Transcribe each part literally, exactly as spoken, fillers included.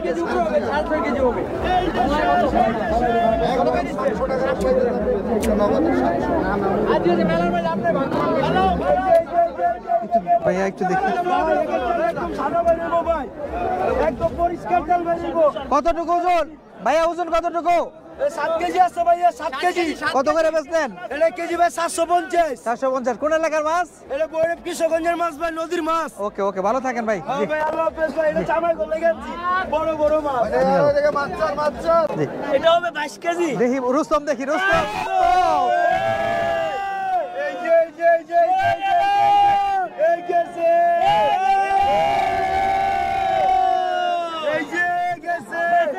ভাইয়া একটু দেখি কতটুকু ওজন ভাইয়া, ওজন কতটুকু? সাত কেজি আছে ভাইয়া, সাত কেজি। কত করে বেচলেন? এটা কেজি ভাই সাতশো পঞ্চাশ। চারশো পঞ্চাশ। কোন এলাকার মাছ? এটা বৈরব কিশোরগঞ্জের মাছ ভাই, নদীর মাছ। ওকে ওকে, ভালো থাকেন ভাই। হ্যাঁ ভাই, আল্লাহ হাফেজ ভাই। এটা চামাই গলে গেছি, বড় বড় মাছ। এটা হবে বাইশ কেজি। দেখি রুস্তম, দেখি রুস্তম। এই যে এই যে এই যে এই গেছে, এই যে গেছে।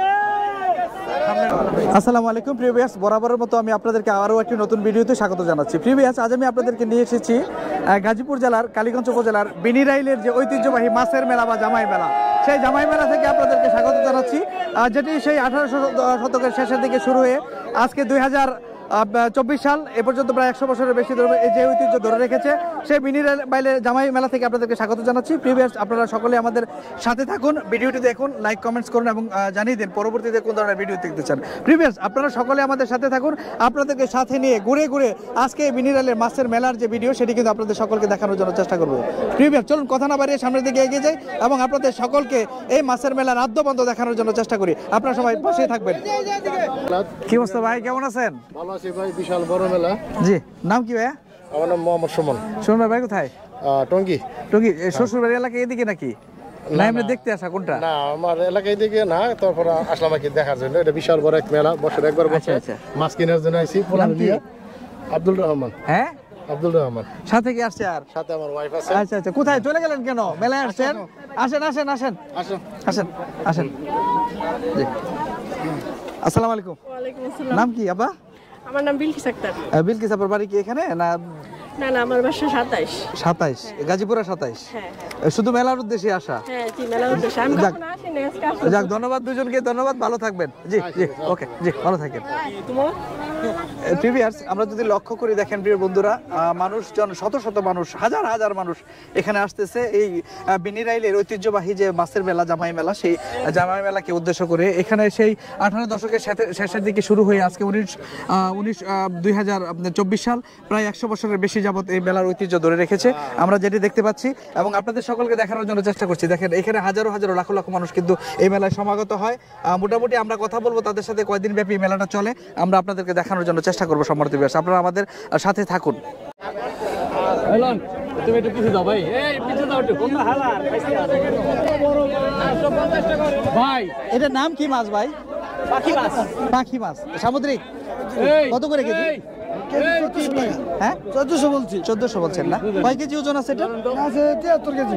আসসালামু আলাইকুম প্রিয় ভিউয়ার্স, বরাবরের মতো আমি আপনাদেরকে আরও একটি নতুন ভিডিওতে স্বাগত জানাচ্ছি। প্রিয় ভিউয়ার্স, আজ আমি আপনাদেরকে নিয়ে এসেছি গাজীপুর জেলার কালীগঞ্জ উপজেলার বিনিরাইলের যে ঐতিহ্যবাহী মাছের মেলা বা জামাই মেলা, সেই জামাই মেলা থেকে আপনাদেরকে স্বাগত জানাচ্ছি, যেটি সেই আঠারোশো শতকের শেষের দিকে শুরু হয়ে আজকে দুই হাজার চব্বিশ সাল এ পর্যন্ত প্রায় একশো বছরের বেশি ধরে যে ঐতিহ্য ধরে রেখেছে, সেই বিনিরাইলের জামাই মেলা থেকে আপনাদেরকে স্বাগত জানাচ্ছি। প্রিভিয়াস আপনারা সকলে আমাদের সাথে থাকুন, ভিডিওটি দেখুন, লাইক কমেন্টস করুন এবং জানিয়ে দিন পরবর্তীতে কোন ধরনের ভিডিও দেখতে চান। প্রিভিয়াস আপনারা সকলে আমাদের সাথে থাকুন, আপনাদেরকে সাথে নিয়ে ঘুরে ঘুরে আজকে বিনিরাইলের মাছের মেলার যে ভিডিও সেটি কিন্তু আপনাদের সকলকে দেখানোর জন্য চেষ্টা করবো। প্রিভিয়াস চলুন কথা না বাড়িয়ে সামনের দিকে এগিয়ে যাই এবং আপনাদের সকলকে এই মাছের মেলার আদ্যবন্ধ দেখানোর জন্য চেষ্টা করি। আপনারা সবাই পাশেই থাকবেন। কি অবস্থা ভাই, কেমন আছেন? ভালো আছি ভাই, বিশাল বড় মেলা। জি, নাম কি ভাইয়া? আমার নাম মোহাম্মদ সুমন। সুমন ভাই কোথায়? টঙ্গী। টঙ্গী শ্বশুর বাড়ি এলাকা এদিকে নাকি? না এমনি দেখতে আসা কোনটা? না, আমার এলাকায় দিকে না, তারপর আসলাম আর কি দেখার জন্য। এটা বিশাল বড় এক মেলা, বছর একবার বসে। মাছ কেনার জন্য আইছি। আব্দুল রহমান। হ্যাঁ, আব্দুল রহমান। সাথে কি আসছে? আর সাথে আমার ওয়াইফ আছে। আচ্ছা আচ্ছা, কোথায় চলে গেলেন কেন? মেলায় আসছেন? আসেন আসেন আসেন আসেন আসেন আসেন। জি, আসসালামু আলাইকুম। ওয়ালাইকুম আসসালাম। নাম কি আপা? আমার নাম বিলকিস আক্তার। বিলকিস আপার বাড়ি কি এখানে না? না না, আমার বাসা সাতাইশ। সাতাইশ, গাজীপুরে সাতাইশ। হ্যাঁ, শুধু মেলার উদ্দেশ্যে আসা? হ্যাঁ জি, মেলার উদ্দেশ্যে। আমি কখনো আসিনি, আজকে আসলাম। যাক, ধন্যবাদ দুজনকে, ধন্যবাদ, ভালো থাকবেন। জি জি, ওকে, জি ভালো থাকেন। তোমার প্রিভিয়াস আমরা যদি লক্ষ্য করি, দেখেন প্রিয় বন্ধুরা, মানুষজন শত শত মানুষ, হাজার হাজার মানুষ এখানে আসতেছে এই বিনিরাইলের ঐতিহ্যবাহী যে মাছের মেলা, জামাই মেলা, সেই জামাই মেলাকে উদ্দেশ্য করে। এখানে সেই আঠারো দশকের শেষের দিকে শুরু হয়ে আজকে উনিশ উনিশ দুই হাজার চব্বিশ সাল, প্রায় একশো বছরের বেশি যাবত এই মেলার ঐতিহ্য ধরে রেখেছে আমরা যেটি দেখতে পাচ্ছি এবং আপনাদের সকলকে দেখানোর জন্য চেষ্টা করছি। দেখেন এখানে হাজারো হাজারো লাখো লাখো মানুষ কিন্তু এই মেলায় সমাগত হয়। মোটামুটি আমরা কথা বলবো তাদের সাথে, কয়দিন ব্যাপী মেলাটা চলে আমরা আপনাদেরকে দেখানোর জন্য চেষ্টা করবো। সম্মানিত ভিউয়ার্স, আপনারা আমাদের সাথে থাকুন। তুমি একটু পিছিয়ে দাও ভাই, এই পিছিয়ে দাও একটু। ভাই এটার নাম কি মাছ ভাই? পাখি মাছ। পাখি মাছ, সামুদ্রিক। কত করে কেজি? হ্যাঁ, চোদ্দশো বলছি। চোদ্দশো বলছেন না? কয় কেজি ওজন আছে এটা? তিয়াত্তর কেজি।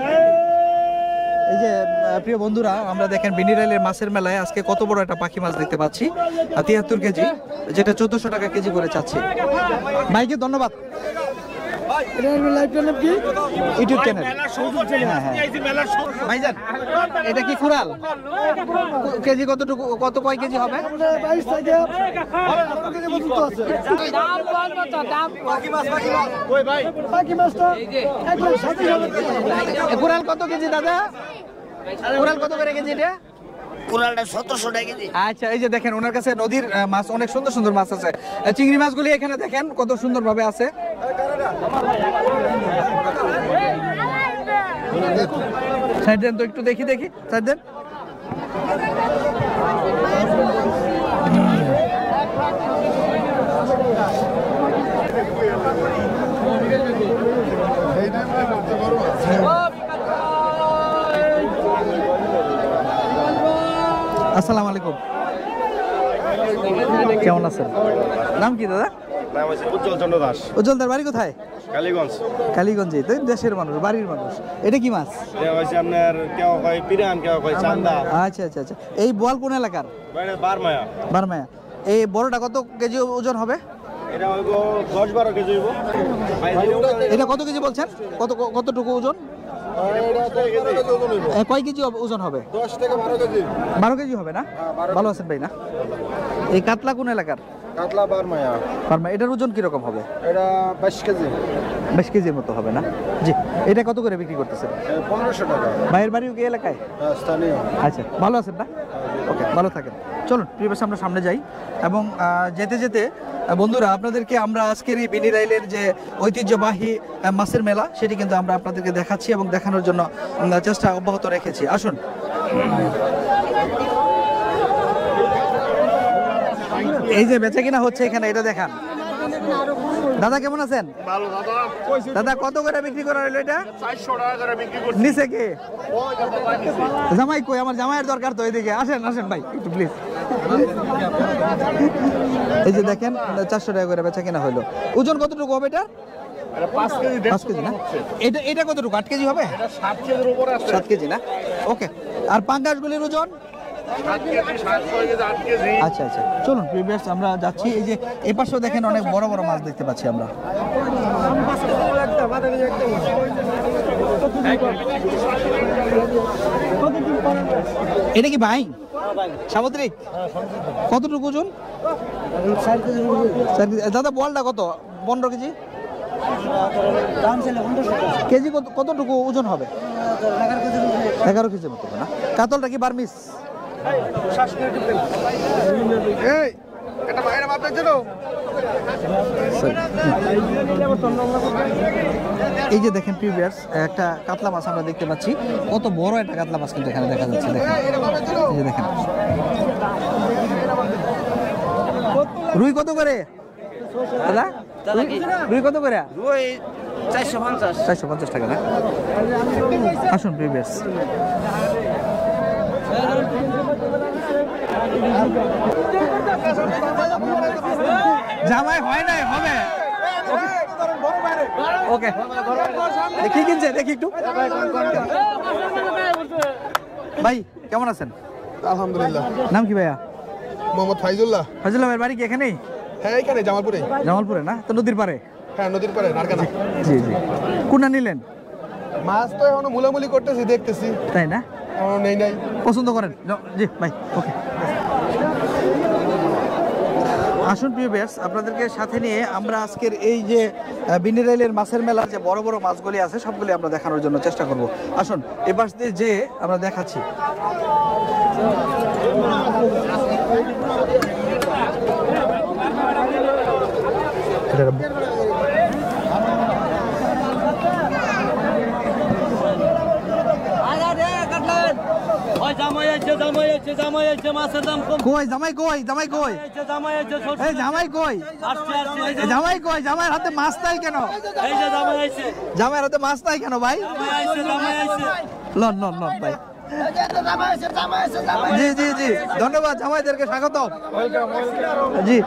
এই যে প্রিয় বন্ধুরা, আমরা দেখেন বিনিরাইলের মাছের মেলায় আজকে কত বড় একটা পাখি মাছ দেখতে পাচ্ছি, তিয়াত্তর কেজি, যেটা চোদ্দশো টাকা কেজি করে চাচ্ছি। ভাইকে ধন্যবাদ। YouTube channel. ভাইজান এটা কি কুড়াল? কেজি কতটুকু, কত কয় কেজি হবে? কুড়াল কত কেজি দাদা? কুড়াল কত করে কেজি এটা? কুড়ালটা সতেরোশো টাকা কেজি। আচ্ছা, এই যে দেখেন ওনার কাছে নদীর মাছ, অনেক সুন্দর সুন্দর মাছ আছে। চিংড়ি মাছগুলি এখানে দেখেন কত সুন্দর ভাবে আছে। সাইড দেন তো একটু, দেখি দেখি, সাইড দেন। আসসালামু আলাইকুম, কেমন আছেন? নাম কি দাদা? নাম হচ্ছে উজ্জ্বল চন্দ্র দাস। উজ্জ্বল দার বাড়ি কোথায়? কালীগঞ্জ। কালীগঞ্জে। তো দেশের মানুষ, বাড়ির মানুষ। এটা কি মাছ? এটা হচ্ছে আপনার কেউ কয় পিরান, কেউ কয় চান্দা। আচ্ছা আচ্ছা আচ্ছা। এই বোয়াল কোন এলাকার? বারমায়া। বারমায়া। এই বড়টা কত কেজি ওজন হবে? এটা হইব দশ বারো কেজি হইব। এটা কত কেজি বলছেন? কত কতটুকু ওজন? কয় কেজি ওজন হবে? দশ থেকে বারো কেজি। বারো কেজি হবে না? ভালো আছেন ভাই না? এই কাতলা কোন এলাকার? কাতলা বার মায়া পারমা এটার ওজন কিরকম হবে? এটা বাইশ কেজি বাইশ কেজির মতো হবে না? জি। এটা কত করে বিক্রি করতেছেন? পনেরোশো টাকা ভাইয়ের বাড়িও কি এলাকায়? স্থানীয়। আচ্ছা, ভালো আছেন না? ওকে, ভালো থাকেন। চলুন প্রিয় দর্শক, আমরা সামনে যাই এবং আহ, যেতে যেতে আহ, বন্ধুরা আপনাদেরকে আমরা আজকের এই বিনি রাইলের যে ঐতিহ্যবাহী আহ, মাছের মেলা সেটি কিন্তু আমরা আপনাদেরকে দেখাচ্ছি এবং দেখানোর জন্য উম, চেষ্টা অব্যাহত রেখেছি। আসুন। এই যে বেচা কিনা হচ্ছে এখানে, এটা দেখান। দাদা কেমন আছেন? ভালো দাদা। দাদা কত করে বিক্রি করা হলো এটা? চারশো টাকা করে বিক্রি করছি। নিচে কে? জামাই কই? আমার জামাইয়ের দরকার তো, এদিকে আসেন আসেন ভাই একটু প্লিজ। এই যে দেখেন চারশো টাকা করে বেচা কেনা হলো। ওজন কতটুকু হবে এটা? এটা পাঁচ কেজি পাঁচ কেজি না? এটা এটা কতটুকু? আট কেজি হবে? এটা সাত কেজির উপরে আছে। সাত কেজি না? ওকে। আর পাঙ্গাসগুলির ওজন? সাত কেজি, সাত ছয় কেজি, আট কেজি। আচ্ছা আচ্ছা, চলুন প্রিভিয়াস আমরা যাচ্ছি। এই যে এ পাশেও দেখেন অনেক বড় বড় মাছ দেখতে পাচ্ছি আমরা। এটা কি ভাই সামুদ্রিক? কতটুকু ওজন? চার কেজি। দাদা বলটা কত? পনেরো কেজি কেজি? কত কতটুকু ওজন হবে? এগারো কেজির মতো না? কাতলটা কি বার্মিস? এই এটা বাইরে মাপ দেখছো? এই যে দেখেন প্রিভিয়াস একটা কাতলা মাছ আমরা দেখতে পাচ্ছি। কত বড় একটা কাতলা মাছ কিন্তু এখানে দেখা যাচ্ছে। দেখেন, এই যে দেখেন। রুই কত করে দাদা? রুই কত করে? চারশো পঞ্চাশ চারশো পঞ্চাশ টাকা না? আসুন প্রিভিয়াস। জামাই হয় নাই, হবে। ওকে, দেখি কিনছে দেখি একটু। ভাই কেমন আছেন? আলহামদুলিল্লাহ। নাম কি ভাইয়া? মোহাম্মদ ফাইজুল্লাহ। ফাজুল্লাহ ভাইয়ের বাড়ি কি এখানেই? হ্যাঁ এখানে জামালপুরে। জামালপুরে না? তো নদীর পারে? হ্যাঁ নদীর পারে নারকানা। জি জি। কোনটা নিলেন? মাছ তো এখনো মুলামুলি করতেছি, দেখতেছি। তাই না? এখনো নেই নাই। পছন্দ করেন? জি ভাই, ওকে। আসুন প্রিয় ভিউয়ার্স, আপনাদেরকে সাথে নিয়ে আমরা আজকের এই যে বিনি রাইলের মাছের মেলার যে বড় বড় মাছগুলি আছে সবগুলি আমরা দেখানোর জন্য চেষ্টা করব। আসুন এবার দিয়ে যে আমরা দেখাচ্ছি। জামাই আছে জামাই আছে জামাই আছে মাছের দাম কম। কই জামাই? কই জামাই? কই জামাই আছে এই জামাই? কই আসছে আসছে এই জামাই? কই জামাইয়ের হাতে মাছ নাই কেন? এই যে জামাই আছে জামাইয়ের হাতে মাছ নাই কেন ভাই? জামাই আছে জামাই আছে লন লন লন ভাই। জি জি জি, ধন্যবাদ জামাইদেরকে স্বাগত। জি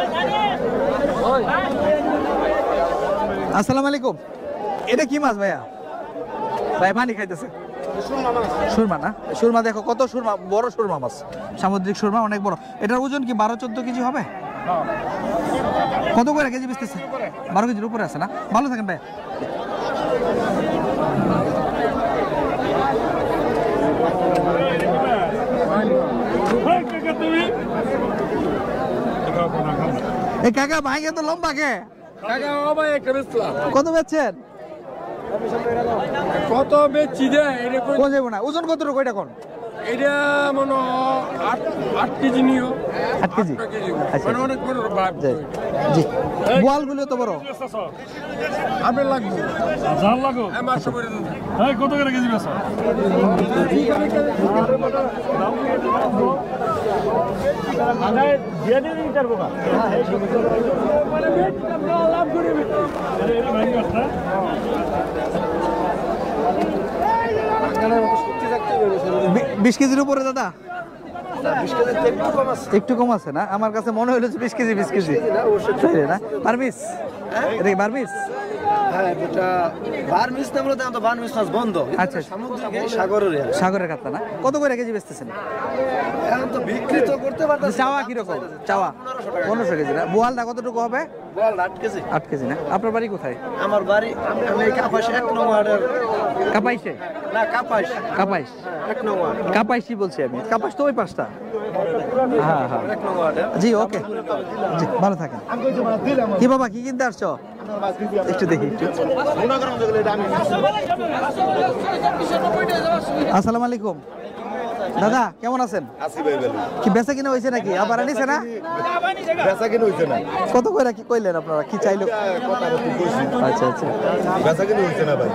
আসসালামু আলাইকুম। এটা কি মাছ ভাইয়া? ভাই পানি খাইতেছে। সুরমা না? সুরমা দেখো কত সুরমা, বড় সুরমা মাছ, সামুদ্রিক সুরমা, অনেক বড়। এটার ওজন কি বারো চোদ্দ কেজি হবে? কত করে কেজি বেচতেছে? বারো কেজির উপরে আছে না? ভালো থাকেন ভাই। এই কাকা ভাইকে তো লম্বা কে? কত বেচছেন? কত বেচছি রে? এটা কই- কোন যাবো না? ওজন কতটুকু এটা কোন? এটা মনে হয় আট আট কেজি নিও। আট কেজি? আট কেজি। আচ্ছা মানে অনেক বড় বাপ। জি জি। বোয়ালগুলো তো বড়। আপেল লাগবে। জাল লাগো। এই মাছ করে দাও। এই কত করে কেজি বেচা? দিয়ে দিন ইন্টার বোকা। মানে বেচ লাভ করে বেচ। আরে এটা ভাই কথা। বি- বিশ কেজির উপরে দাদা? একটু কম আছে না? আমার কাছে মনে হলো যে বিশ কেজি বিশ কেজি তাই না? বার্মিস? এটা কি বার্মিস? হ্যাঁ এটা বার্মিস না বলতে তো বার্মিস মাছ বন্ধ। আচ্ছা সামুদ্রিক এই সাগরের এর। সাগরের কাতলা না? কত করে কেজি বেচতেছেন? এখন তো বিক্রি তো করতে পারতেছি। চাওয়া কিরকম? চাওয়া পনেরোশো কেজি না? বোয়ালটা কতটুকু হবে? বল আট কেজি। আট কেজি না? আপনার বাড়ি কোথায়? আমার বাড়ি আমি কাপাস এক নং ওয়ার্ডের। কাপাইশে? না কাপাস কাপাইশ এক নং ওয়ার্ড। কাপাইশই বলছি আমি। কাপাইশ তো ওই পাশটা। হ্যাঁ হ্যাঁ এক নং ওয়ার্ডের। জি ওকে, জি ভালো থাকেন। কি বাবা কি কিনতে আসছো? একটু দেখি একটু। আসসালামু আলাইকুম দাদা, কেমন আছেন? কি বেচা কিনা হয়েছে নাকি? আবার আনিছে না? বেচা কিনে হইছে না। কত করে কি কইলেন আপনারা? কি চাইলো? আচ্ছা আচ্ছা, বেচা কিনে হইছে না ভাই।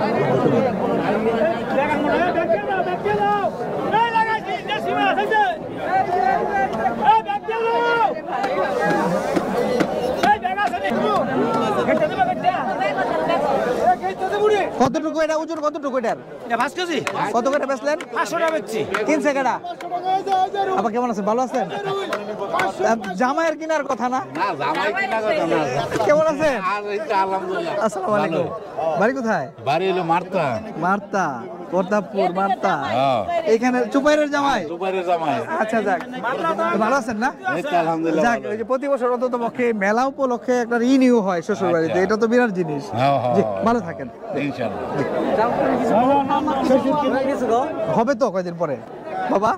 কতটুকু এটা ওজন? কতটুকু এটার? পাঁচ কেজি। কত করে বেচলেন? পাঁচশো টাকা বেচছি। কিনছে কেডা? আবার কেমন আছেন? ভালো আছেন? জামাইয়ের কিনার কথা না? কেমন আছেন? আসসালামু আলাইকুম। বাড়ি কোথায়? বাড়ি হলো মারতা। মার্তা, প্রতাপপুর মার্তা। এখানে চুপাইরের জামাই? দুবারের জামাই। আচ্ছা যাক, ভালো আছেন না? এই তো আলহামদুলিল্লাহ যাক, ওই যে প্রতি বছর অন্তত পক্ষে মেলা উপলক্ষে একটা রিনিউ হয় শ্বশুর বাড়িতে, এটা তো বিরাট জিনিস। হ্যাঁ, হ্যাঁ, জি, হ্যাঁ। ভালো থাকেন। ইনশাআল্লাহ। হবে তো কয়দিন পরে বাবা?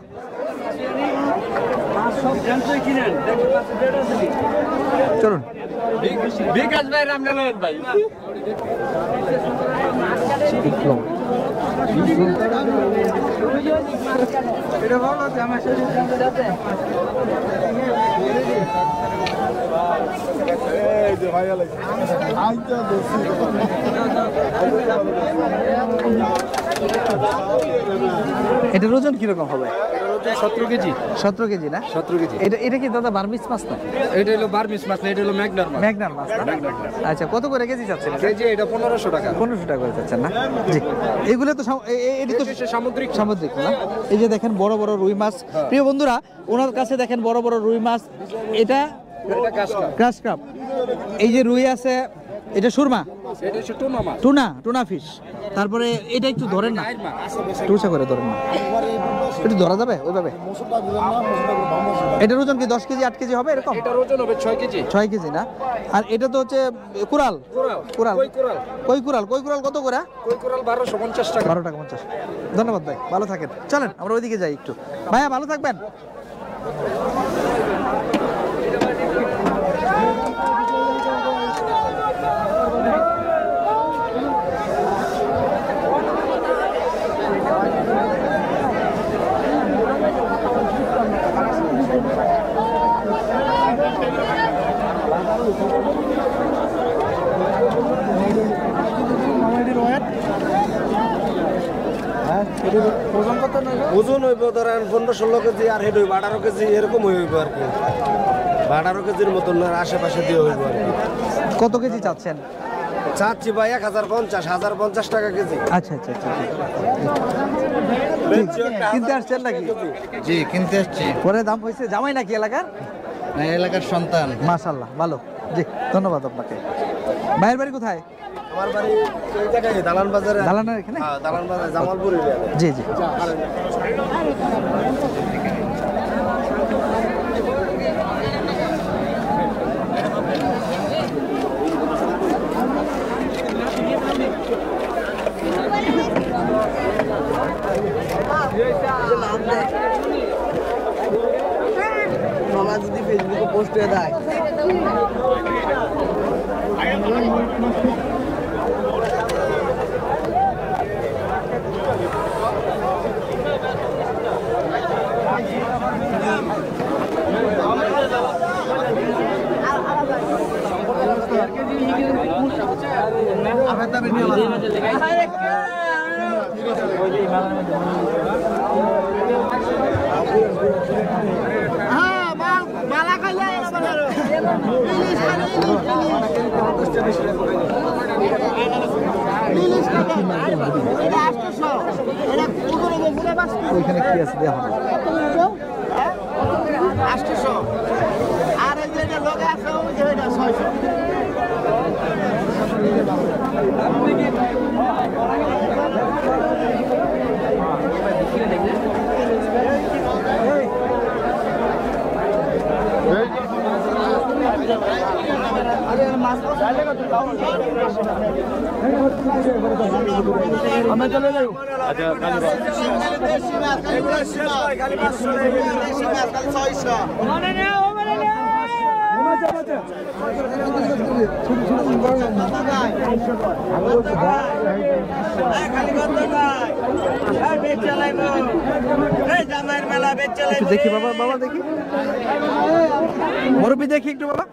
চলুন। বিকাশ ভাই রামনারায়ণ ভাই এটার ওজন কিরকম হবে? সতেরো কেজি। সতেরো কেজি না? সতেরো কেজি। এটা এটা কি দাদা বার্মিস মাছ না? এটা হলো বার্মিস মাছ না, এটা হলো ম্যাগনার মাছ। ম্যাগনার মাছ না? আচ্ছা, কত করে কেজি চাচ্ছেন? কেজি এটা পনেরোশো টাকা। পনেরোশো টাকা করে চাচ্ছেন না? জি, এগুলো তো সাম- এ- এ- এটি তো সামুদ্রিক সামুদ্রিক না? এই যে দেখেন বড় বড় রুই মাছ। প্রিয় বন্ধুরা, ওনার কাছে দেখেন বড় বড় রুই মাছ। এটা গ্রাস কাপ। এই যে রুই আছে, এটা সুরমা, এটা হচ্ছে টুনা মাছ। Tuna, tuna fish. তারপরে এটা একটু ধরেন না, টুসা করে ধরেন না, একটু ধরা যাবে ওইভাবে? এটার ওজন কি দশ কেজি আট কেজি হবে এরকম? এটার ওজন হবে ছয় কেজি। ছয় কেজি না? আর এটা তো হচ্ছে কুরাল। কুরাল, কই কুরাল। কই কুরাল, কই কুরাল কত করে? কই কুরাল বারোশো পঞ্চাশ টাকা। বারো টাকা পঞ্চাশ। ধন্যবাদ ভাই, ভালো থাকেন। চলেন আমরা ওইদিকে যাই একটু। ভাইয়া ভালো থাকবেন। ওজন হইব ধরেন পনেরো ষোলো কেজি, আর হেড হইব আঠারো কেজি, এরকম হইব আর কি। আঠারো কেজির মতন আর আশেপাশে দিয়ে হইব আর কি। কত কেজি চাচ্ছেন? চাচ্ছি ভাই এক হাজার পঞ্চাশ হাজার পঞ্চাশ টাকা কেজি। আচ্ছা আচ্ছা আচ্ছা, কিনতে আসছেন নাকি? জি, কিনতে আসছি। পরে দাম হয়েছে? জামাই নাকি এলাকার? না, এলাকার সন্তান। মাশাআল্লাহ, ভালো। জি, ধন্যবাদ আপনাকে। ভাইয়ের বাড়ি কোথায়? আমার বাড়ি এই জায়গায় দালান বাজারে। দালানের এখানে? হ্যাঁ, দালান বাজার জামালপুর এরিয়া। জি জি। মামা যদি ফেসবুকে পোস্ট করে দেয়। ওইখানে কি আছে দেওয়া হবে? আর এই যে লোক আছে ওই যে এটা ছয়শো। আরে মাছ আমরা চলে যাই আচ্ছা মানে নেও মানে নেও দেখি বাবা বাবা দেখি মুরব্বি দেখি একটু বাবা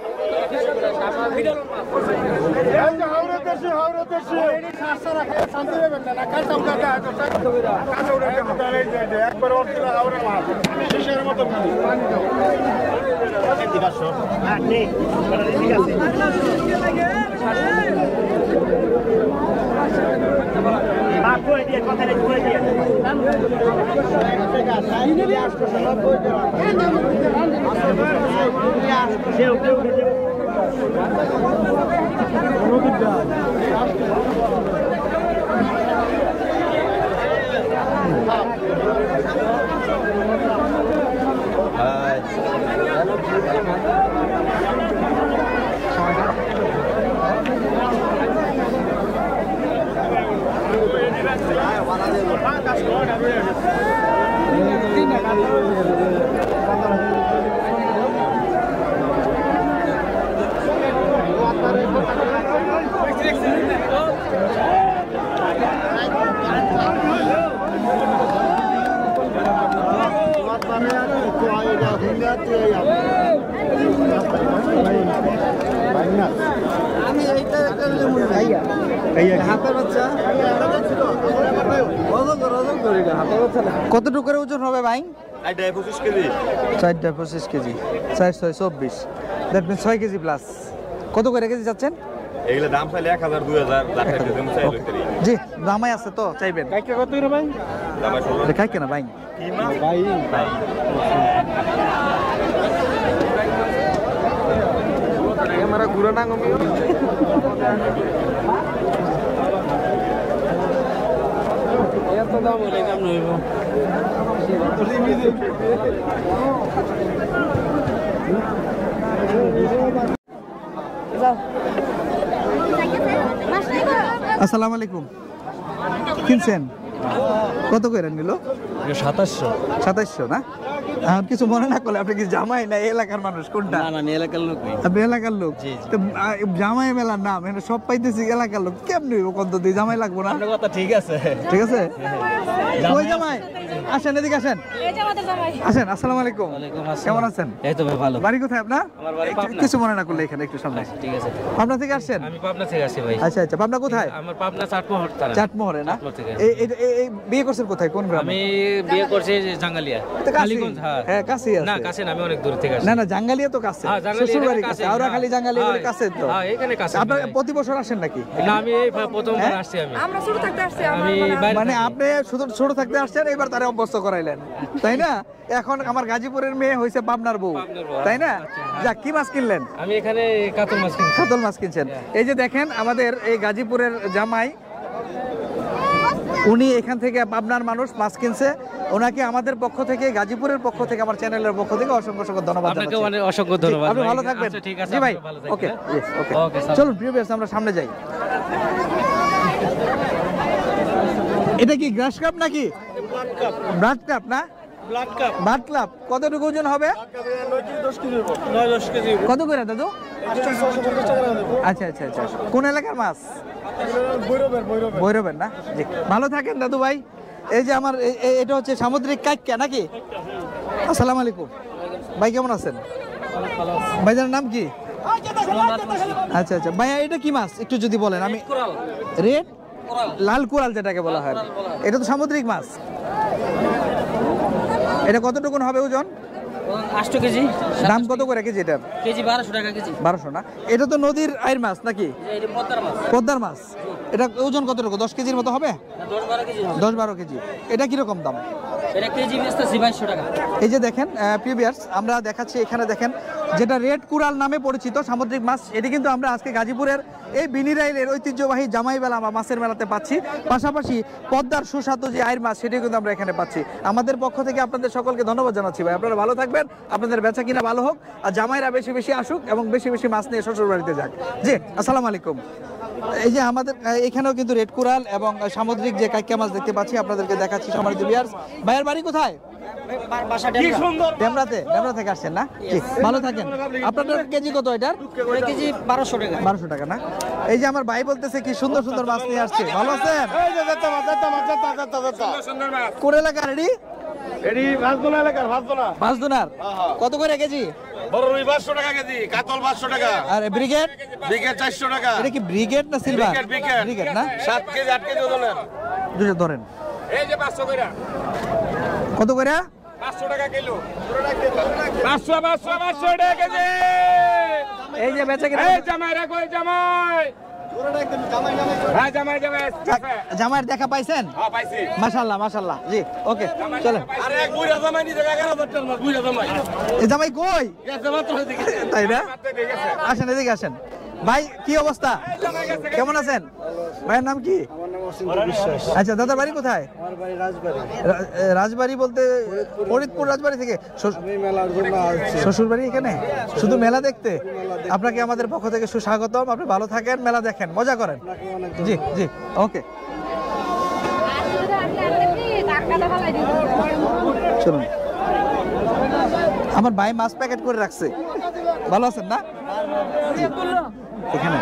কতটুকু করে ওজন হবে ভাই? পঁচিশ কেজি চারটা পঁচিশ কেজি চার ছয় চব্বিশ দ্যাট মিন ছয় কেজি প্লাস। কত করে কেজি যাচ্ছেন? এগুলো দাম চাইলে এক হাজার দুই হাজার জি দামাই আছে তো চাইবেন কত রে ভাই? খাই কেনা ভাই ভাই हमारा गुरा ना गमी এত দাম হলে কেমন হইব? আসসালামু আলাইকুম। কিনছেন কত করে নিল? সাতাশশো সাতাশশো না? এখন কিছু মনে না করলে আপনি কি জামাই না এলাকার মানুষ কোনটা? না না এলাকার লোক আপনি এলাকার লোক। তো জামাই মেলার নাম এখানে সব পাইতেছি এলাকার লোক, কেমনি কত দিয়ে জামাই লাগবো না? আপনার কথা ঠিক আছে ঠিক আছে। ওই জামাই আসেন, এদিকে আসেন আসেন। আসসালামু আলাইকুম, কেমন আছেন? এই তো ভাই ভালো। বাড়ি কোথায় আপনার? আমার বাড়ি পাবনা। কিছু মনে না করলে এখানে একটু সামনে। ঠিক আছে। পাবনা থেকে আসছেন? আমি পাবনা থেকে আসি ভাই। আচ্ছা আচ্ছা। পাবনা কোথায়? আমার পাবনা চাটমোহর থানা। চাটমোহরে না? চাটমোহর থেকে। এই এই- এই- এই বিয়ে করছেন কোথায়, কোন গ্রামে? আমি বিয়ে করছি জাঙ্গালিয়া তো কাছেই। কালীগঞ্জ। হ্যাঁ হ্যাঁ কাছেই আছে। না কাছে না, আমি অনেক দূর থেকে আসি। না না জাঙ্গালিয়া তো কাছে, হ্যাঁ, জাঙ্গালিয়া শ্বশুর বাড়ি এখানে কাছে, কাছে, আওরা হ্যাঁ। খালি জাঙ্গালিয়া হ্যাঁ, কাছে তো। হ্যাঁ, এখানে কাছে। আপনার প্রতি বছর আসেন নাকি? না আমি এই প্রথমবার হ্যাঁ? আসছি আমি। আমরা ছোট থাকতে আসছি আমি বাইরে মানে থাকি। আপনি শুধু ছোট থাকতে আসছেন, এবার তারে অভ্যস্ত করাইলেন, তাই না? এখন আমার গাজীপুরের মেয়ে হয়েছে পাবনার বউ, পাবনার বউ, তাই না? আচ্ছা। যাক, কি মাছ কিনলেন? আমি এখানে কাতল মাছ কিনছি। কাতল মাছ কিনছেন। এই যে দেখেন আমাদের এই গাজীপুরের জামাই, উনি এখান থেকে পাবনার মানুষ মাছ কিনছে। ওনাকে আমাদের পক্ষ থেকে, গাজীপুরের পক্ষ থেকে, আমার চ্যানেলের পক্ষ থেকে অসংখ্য অসংখ্য ধন্যবাদ আপনাকে জানাচ্ছি। অনেক অসংখ্য ধন্যবাদ আপনি ভাই। ভালো থাকবেন। আচ্ছা, ঠিক আছে, জি ভাই, আপনিও ভালো থাকবেন, ওকে হ্যাঁ? Okay okay, sir. চলুন প্রিয় ভিউয়ার্স, আমরা সামনে যাই। এটা কি গ্রাস কাপ নাকি ব্লাড কাপ? না ব্লাড কাপ ব্লাড কাপ। কতটুকু ওজন হবে? নয় দশ কেজি কত করে দাদু? আচ্ছা আচ্ছা আচ্ছা। কোন এলাকার মাছ? ভৈরবের না? জি, ভালো থাকেন দাদু ভাই। এই যে আমার এ- এ- এটা হচ্ছে সামুদ্রিক কাইক্কা নাকি? আসসালামু আলাইকুম ভাই, কেমন আছেন? ভাইজানের নাম কি? আচ্ছা আচ্ছা ভাইয়া, এটা কি মাছ একটু যদি বলেন। আমি রেড লাল কোরাল যেটাকে বলা হয়, এটা তো সামুদ্রিক মাছ। এটা কতটুকুন হবে ওজন? আটশো কেজি। দাম কত করে কেজি এটার? কেজি বারোশো টাকা কেজি। বারোশো না? এটা তো নদীর আইর মাছ নাকি? এটা পদ্মার মাছ। পদ্মার মাছ। এটা ওজন কতটুকু? দশ কেজির মতো হবে? দশ বারো কেজি হবে। দশ বারো কেজি। এটা কিরকম দাম? এটা কেজি বেচতেছি বাইশশো টাকা। এই যে দেখেন প্রিভিয়ার্স, আমরা দেখাচ্ছি এখানে দেখেন যেটা রেড কুরাল নামে পরিচিত সামুদ্রিক মাছ, এটি কিন্তু আমরা আজকে গাজীপুরের এই বিনিরাইলের ঐতিহ্যবাহী জামাই মেলা বা মাছের মেলাতে পাচ্ছি। পাশাপাশি পদ্মার সুস্বাদু যে আইর মাছ, সেটিও কিন্তু আমরা এখানে পাচ্ছি। আমাদের পক্ষ থেকে আপনাদের সকলকে ধন্যবাদ জানাচ্ছি ভাই। আপনারা ভালো থাকবেন, আপনাদের বেচা কিনা ভালো হোক, আর জামাইরা বেশি বেশি আসুক এবং বেশি বেশি মাছ নিয়ে শ্বশুর বাড়িতে যাক। জি, আসসালামু আলাইকুম। এই যে আমাদের এখানেও কিন্তু রেড কোরাল এবং সামুদ্রিক যে কাইকা মাছ দেখতে পাচ্ছি আপনাদেরকে দেখাচ্ছি সম্মানিত ভিউয়ার্স। ভাইয়ের বাড়ি কোথায়? ডেমরাতে। ডেমরা থেকে আসছেন না? জি, ভালো থাকেন। আপনাদের কেজি কত এটার? কেজি বারোশো টাকা। বারোশো টাকা না? এই যে আমার ভাই বলতেছে কি সুন্দর সুন্দর মাছ নিয়ে আসছে। ভালো আছেন? কোন এলাকা রেডি? এডি ভাজদোনা এলাকার ভাজদোনা। ভাজদোনার কত করে কেজি? বড় রুই পাঁচশো টাকা কেজি, কাতল পাঁচশো টাকা। আর ব্রিগেড? ব্রিগেড চারশো টাকা। এটা কি ব্রিগেড না সিলভার? ব্রিগেড ব্রিগেড ব্রিগেড না? সাত কেজি আট কেজি ওজনের। দুটো ধরেন। এই যে পাঁচশো কইরা। কত করে? পাঁচশো টাকা কিলো। পাঁচশো পাঁচশো পাঁচশো টাকা কেজি। এই যে বেচা কিনা। এই জামাই রাখো, এই জামাই। হ্যাঁ জামাই জামাই। জামাইয়ের দেখা পাইছেন? হ্যাঁ পাইছি। মাশাআল্লাহ মাশাআল্লাহ। জি ওকে চলেন। আরে এক বুইড়া জামাই নিতে এগারো হাজার টাকা মাছ, বুইড়া জামাই। এই জামাই কই? গেছে মাত্র এদিকে। তাই না? আসেন এদিকে আসেন। ভাই কি অবস্থা? কেমন আছেন? ভাইয়ের নাম কি? আমার নাম অসীম বিশ্বাস। আচ্ছা দাদার বাড়ি কোথায়? আমার বাড়ি রাজবাড়ি। রা- এ, রাজবাড়ি বলতে ফরিদপুর রাজবাড়ি থেকে? শ্বশ- আমি মেলার জন্য আসছি। শ্বশুর বাড়ি এখানে? শুধু মেলা দেখতে? আপনাকে আমাদের পক্ষ থেকে সুস্বাগতম। আপনি ভালো থাকেন, মেলা দেখেন, মজা করেন। জি জি ওকে শুনুন, আমার ভাই মাছ প্যাকেট করে রাখছে। ভালো আছেন না? জি। এখানে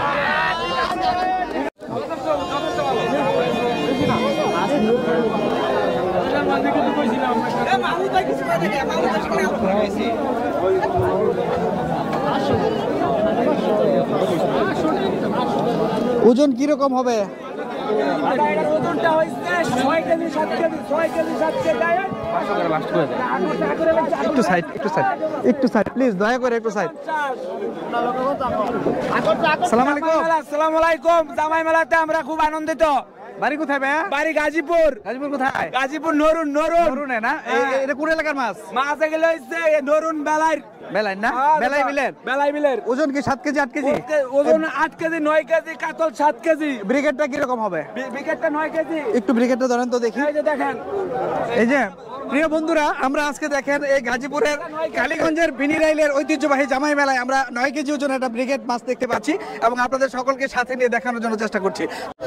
ওজন কিরকম হবে? ওজনটা হইছে ছয় কেজি সাত কেজি ছয় কেজি সাত কেজি একটু সাইড একটু সাইড একটু সাইড প্লিজ, দয়া করে একটু সাইড। আসসালামু আলাইকুম। আসসালামু আলাইকুম। জামাই মেলাতে আমরা খুব আনন্দিত। বাড়ি কোথায় ভাইয়া? বাড়ি গাজীপুর। গাজীপুর কোথায়? গাজীপুর নরুন নরুন নরুনে না? এই- এই- এটা কোন এলাকার মাছ? মাছ এগুলো হচ্ছে নরুন বেলায় বেলাই না? বেলাই মিলের বেলাই মিলের। ওজন কি সাত কেজি আট কেজি? ওজন আট কেজি নয় কেজি কাতল সাত কেজি। ব্রিগেডটা কিরকম হবে? বিকেটটা নয় কেজি। একটু ব্রিগেডটা ধরেন তো দেখি। এই যে দেখেন, এই যে প্রিয় বন্ধুরা, আমরা আজকে দেখেন এই গাজীপুরের কালীগঞ্জের বিনিরাইলের ঐতিহ্যবাহী জামাই মেলায় আমরা নয় কেজি ওজনের একটা ব্রিগেড মাছ দেখতে পাচ্ছি এবং আপনাদের সকলকে সাথে নিয়ে দেখানোর জন্য চেষ্টা করছি।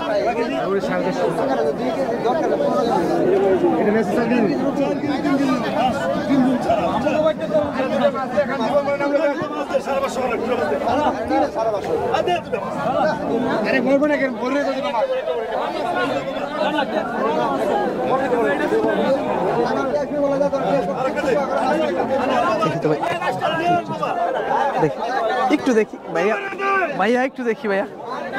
দেখি তো ভাই, দেখি একটু দেখি ভাইয়া, ভাইয়া একটু দেখি ভাইয়া।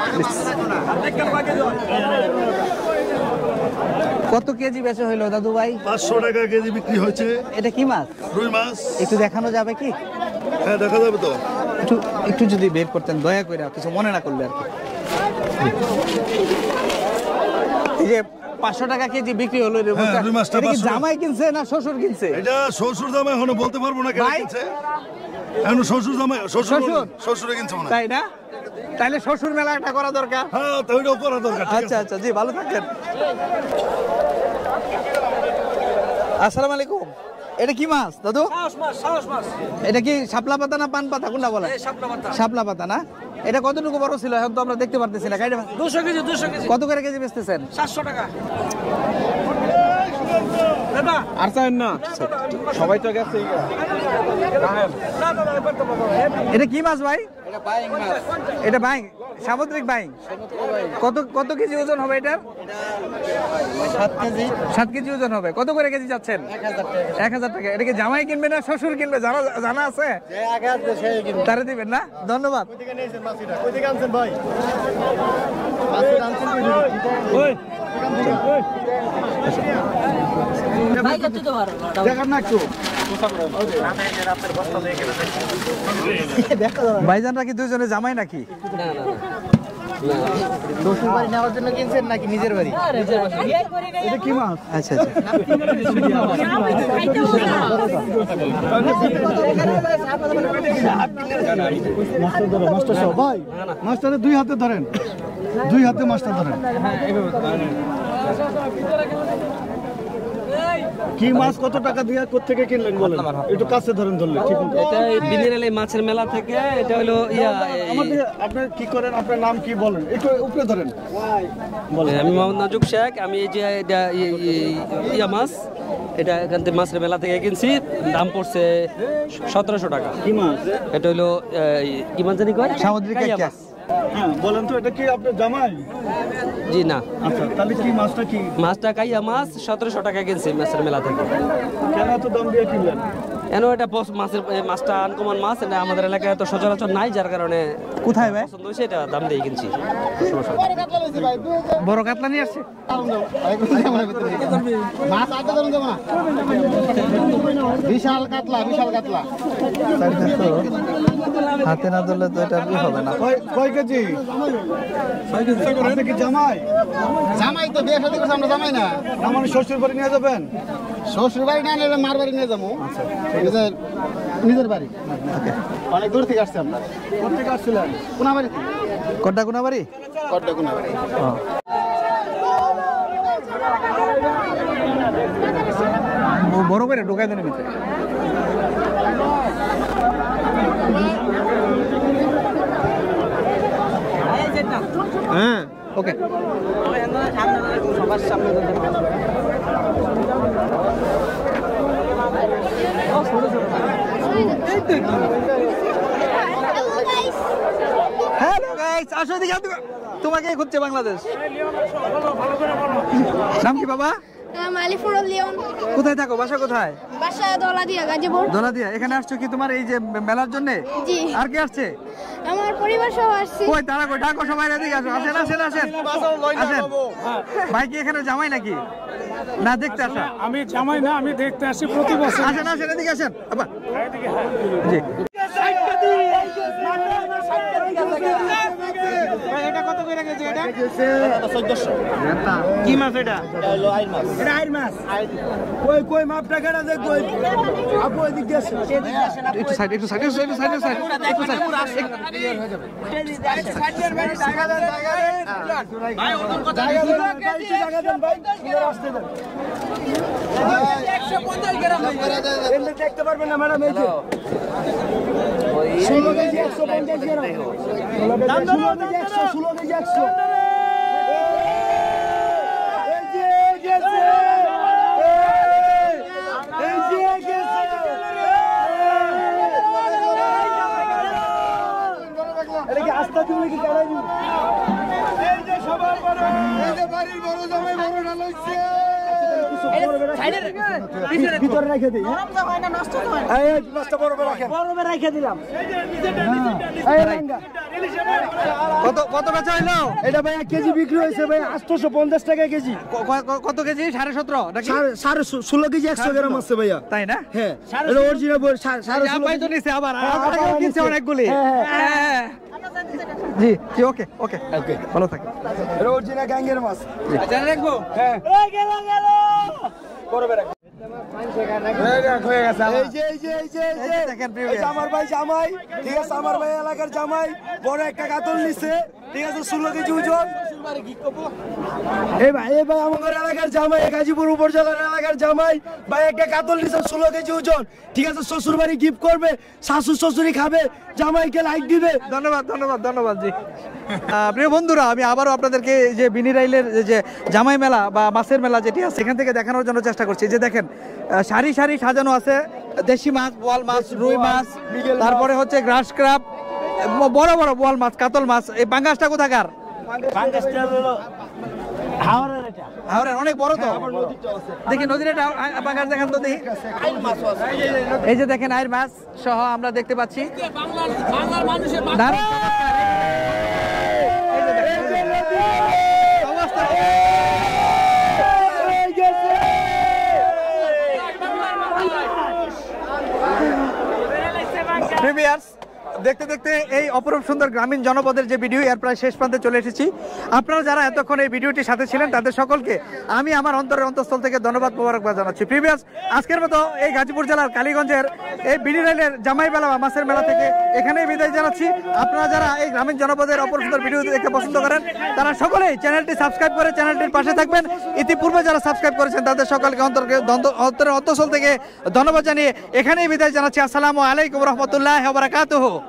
কত কেজি বেচা হইলো দাদু ভাই? পাঁচশো টাকা কেজি বিক্রি হয়েছে। এটা কি মাছ? রুই মাছ। একটু দেখানো যাবে কি? হ্যাঁ দেখা যাবে তো। একটু একটু যদি বের করতেন দয়া করে, কিছু মনে না করলে আর কি। এই যে পাঁচশো টাকা কেজি বিক্রি হলো, এর হ্যাঁ, মধ্যে রুই মাছটা এটা কি পাঁচশো টাকা। জামাই কিনছে না শ্বশুর কিনছে? এটা শ্বশুর জামাই এখনো বলতে পারবো না কেন ভাই? কিনছে। এখন শ্বশুর জামাই শ্বশুর শ্বশুর? শ্বশুরে কিনছে মনে হয়। তাই না? তাইলে শ্বশুর মেলা একটা করা দরকার। হ্যাঁ তো ওইটাও করা দরকার। ঠিক আচ্ছা আছে। আচ্ছা, জি ভালো থাকেন। আসসালামু আলাইকুম। এটা কি মাছ দাদু? এটা কি শাপলা পাতা না পান পাতা, কোনটা বলে? শাপলা পাতা না? এটা কতটুকু বড় ছিল এখন তো আমরা দেখতে পারতেছি না। দুশো কেজি দুশো কেজি কত করে কেজি বেচতেছেন? সাতশো টাকা। আর চাই না সবাই তো গেছে। এটা কি মাছ ভাই? এটা বাইং, সামুদ্রিক বাইং। কত কত কেজি ওজন হবে এটা? সাত কেজি। সাত কেজি ওজন হবে। কত করে কেজি যাচ্ছেন? এক হাজার টাকা। এটা কি জামাই কিনবে না শ্বশুর কিনবে জানা জানা আছে? তারে দিবেন না? ধন্যবাদ। দেখার না একটু। ভাইজানরা কি দুইজনে জামাই নাকি? শ্বশুর বাড়ি নেওয়ার জন্য কিনছেন নাকি নিজের বাড়ি? এটা কি মাছ? আচ্ছা আচ্ছা। ভাই মাছটা দুই হাতে ধরেন, দুই হাতে মাছটা ধরেন। কি মাছ কত টাকা দিয়ে কোত্থেকে কিনলেন বলেন একটু কাছে ধরেন ধরলে ঠিক মতো এটা বিনিরাইলে মাছের মেলা থেকে, এটা হলো ইয়া আমাদের আপনি কি করেন, আপনার নাম কি বলেন, একটু উপরে ধরেন বলেন। আমি মোহাম্মদ নাজুক শেখ, আমি এই যে এটা ইয়া মাছ, এটা এখান থেকে মাছের মেলা থেকে কিনছি, দাম পড়ছে সতেরোশো টাকা। কি মাছ? এটা হলো কি মাছ জানি কয়, সামুদ্রিক কাইয়া একটা। মাছ। হ্যাঁ বলেন তো, এটা কি আপনার জামাই? জি না, আচ্ছা তাহলে কি মাছটা কি? মাছটা কাইয়া মাছ, সতেরোশো টাকা কিনছি মাছের মেলা থেকে। কেন এত দাম দিয়ে কিনলেন? কেন এটা বস- মাছের এ, মাছটা আনকমন মাছ, এটা আমাদের এলাকায় তো সচরাচর নাই, যার কারণে কোথায় ভাই? পছন্দ হয়েছে, এটা দাম দিয়ে কিনছি। বড় কাতলা নিয়ে আসছে। বিশাল কাতলা বিশাল কাতলা হাতে না ধরলে তো এটা হবে না। কয়- কয় কেজি? আপনি কি জামাই? জামাই তো বিয়ে শাদী করছে, আমরা জামাই না। আমার শ্বশুর বাড়ি নিয়ে যাবেন? শ্বশুর বাড়ি না নিলে মার বাড়ি নিয়ে যাবো। নিজের নিজের বাড়ি অনেক দূর থেকে আসছে আমরা। কোথেকে আসছিলেন? কোনা বাড়ি কোনটা কোনা বাড়ি? কড্ডা কোনা বাড়ি। ব- বড় করে ঢোকাই দেন ভিতরে। হ্যাঁ ওকে। হ্যালো গাইস, আসো এদিকে, আসো। তোমাকে খুঁজছে বাংলাদেশ। নাম কি বাবা? মালিফুরুল লিওন। কোথায় থাকো? বাসা কোথায়? বাসা দলাদিয়া, গাজীপুর। দোলাদিয়া। এখানে আসছো কি তোমার এই যে মেলার জন্য? জি। আর কি আসছে? আমার পরিবার সহ আসছি। কই তারা কই? ডাকো সবাই এদিকে আসো। আসেন আসেন আসেন আসেন। ভাই কি এখানে জামাই নাকি? না দেখতে আসা? আমি জামাই না, আমি দেখতে আসি প্রতি বছর। আসেন আসেন এদিকে আসেন। আবা জি। এটা কত করে কেজি? এটা কি মাছ এটা? এটা আইর মাছ। কই কই মাপটা কেটে দে কই। আপু এদিক দিয়ে আসেন। একটু সাইড একটু সাইড একটু সাইড একটু সাইড একটু সাইড। জায়গা দেন ভাই, সুন্দর আসতে দেন। এমনি দেখতে পারবেন না ম্যাডাম, এই যে ষোলো কেজি একশো পঞ্চাশ গ্রাম, ষোলো কেজি একশো, ষোলো কেজি একশো। এই যে গেছে, এই যে গেছে। এটা কি আস্থা তুমি কি কারাই দিন? এই যে সবার বড়, এই যে বাড়ির বড় জামাই বড় ডাল হইছে। ভিতরে রেখে দিই। এই মাছটা বরফে রাখেন। বরফে রেখে দিলাম। এই রাঙ্গা। কত কত বেচা হইলো? এটা ভাই এক কেজি বিক্রি হয়েছে ভাই আটশোশো পঞ্চাশ টাকা কেজি। ক- ক- কত কেজি? সাড়ে সতেরো নাকি? সাড়ে- সাড়ে ষো- ষোলো কেজি একশো গ্রাম আছে ভাইয়া। তাই না? হ্যাঁ এটা অরিজিনাল সাড়ে ষোলো আপাই তো কেজি। নিছে আবার হ্যাঁ, আপনাকেও আবার কিনছে নিছে। অনেকগুলি। হ্যাঁ, হ্যাঁ। জি জি ওকে ওকে ওকে ভালো থাকেন। এটা অরিজিনাল গ্যাঙ্গের মাছ। আচ্ছা রাখবো। হ্যাঁ বরফে রাখেন। এই যে এই যে এই যে এই যে দেখেন প্রিয় এই যে আমার ভাই জামাই, ঠিক আছে, আমার ভাই এলাকার জামাই বড় একটা কাতল নিছে, ঠিক আছে, ষোলো কেজি ওজন। এই ভাই এই ভাই আমার এলাকার জামাই, গাজীপুর উপজেলার এলাকার জামাই ভাই একটা কাতল নিছে ষোলো কেজি ওজন, ঠিক আছে, শ্বশুর বাড়ি গিফট করবে, শাশুর শ্বশুরি খাবে, জামাইকে লাইক দিবে। ধন্যবাদ ধন্যবাদ ধন্যবাদ জি। আহ, প্রিয় বন্ধুরা, আমি আবারও আপনাদেরকে এই যে বিনিরাইলের যে জামাই মেলা বা মাছের মেলা যেটি আছে সেখান থেকে দেখানোর জন্য চেষ্টা করছি। যে দেখেন আহ, সারি সারি সাজানো আছে দেশি মাছ, বোয়াল মাছ, রুই মাছ, তারপরে হচ্ছে গ্রাস ক্রাব, বড় বড় বোয়াল মাছ, কাতল মাছ। এই পাঙ্গাসটা কোথাকার? হাওড়ের, অনেক বড় তো। দেখি নদীর একটা পাঙ্গাস দেখান তো দেখি। এই যে দেখেন আইর মাছ সহ আমরা দেখতে পাচ্ছি। দারুণ চমৎকার। এই যে দেখেন, এই যে অবস্থা। Previous দেখতে দেখতে এই অপরূপ সুন্দর গ্রামীণ জনপদের যে ভিডিও এর প্রায় শেষ প্রান্তে চলে এসেছি। আপনারা যারা এতক্ষণ এই ভিডিওটির সাথে ছিলেন তাদের সকলকে আমি আমার অন্তরের অন্তঃস্থল থেকে ধন্যবাদ মোবারকবাদ জানাচ্ছি। প্রিভিয়াস আজকের মতো এই গাজীপুর জেলার কালীগঞ্জের এই বিনি রাইলের জামাই মেলা বা মাছের মেলা থেকে এখানেই বিদায় জানাচ্ছি। আপনারা যারা এই গ্রামীণ জনপদের অপর সুন্দর ভিডিও দেখতে পছন্দ করেন তারা সকলেই চ্যানেলটি সাবস্ক্রাইব করে চ্যানেলটির পাশে থাকবেন। ইতিপূর্বে যারা সাবস্ক্রাইব করেছেন তাদের সকলকে অন্তরের অন্তঃস্থল থেকে ধন্যবাদ জানিয়ে এখানেই বিদায় জানাচ্ছি। আসসালামু আলাইকুম রহমতুল্লাহ ওয়া বারাকাতুহু।